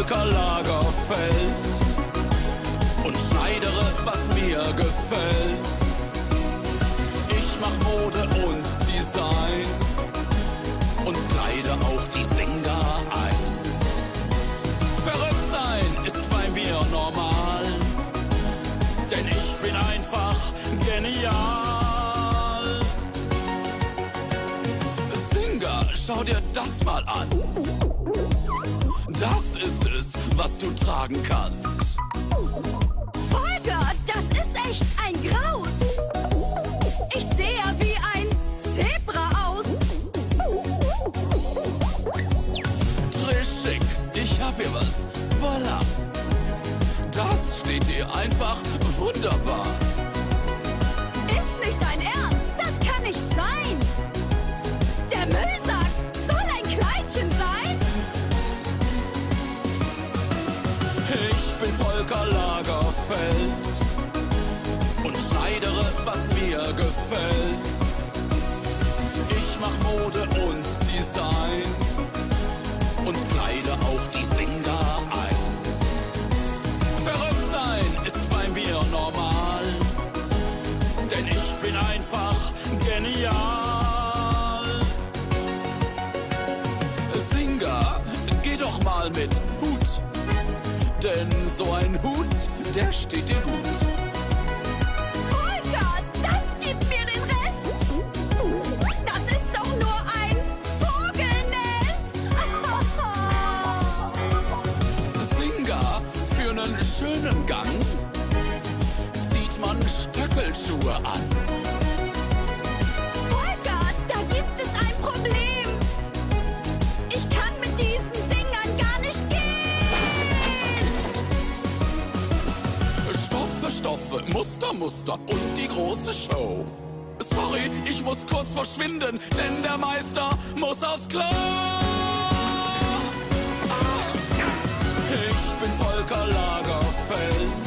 Volker Lagerfeld und schneidere, was mir gefällt. Ich mach Mode und Design und kleide auf die Singer ein. Verrückt sein ist bei mir normal, denn ich bin einfach genial. Singer, schau dir das mal an. Das ist es, was du tragen kannst. Volker, das ist echt ein Graus. Ich sehe ja wie ein Zebra aus. Trischig, ich hab hier was. Voila. Das steht dir einfach wunderbar. Ist nicht dein Ernst, das kann nicht sein. Der Müllsack soll ein Kleidchen sein. Ich bin Volker Lagerfeld und schneidere, was mir gefällt. Ich mach Mode und Design und kleide auf die Singer ein. Verrückt sein ist bei mir normal, denn ich bin einfach genial. Singer, geh doch mal mit Hut, denn so ein Hut, der steht dir gut. Volker, das gibt mir den Rest. Das ist doch nur ein Vogelnest. Singer, für einen schönen Gang zieht man Stöckelschuhe an. Volker, da gibt es ein Problem. Ich kann mit diesen Dingern gar nicht gehen. Stoffe, Stoffe, Muster, Muster und die große Show. Sorry, ich muss kurz verschwinden, denn der Meister muss aufs Klo. Ich bin Volker Lagerfeld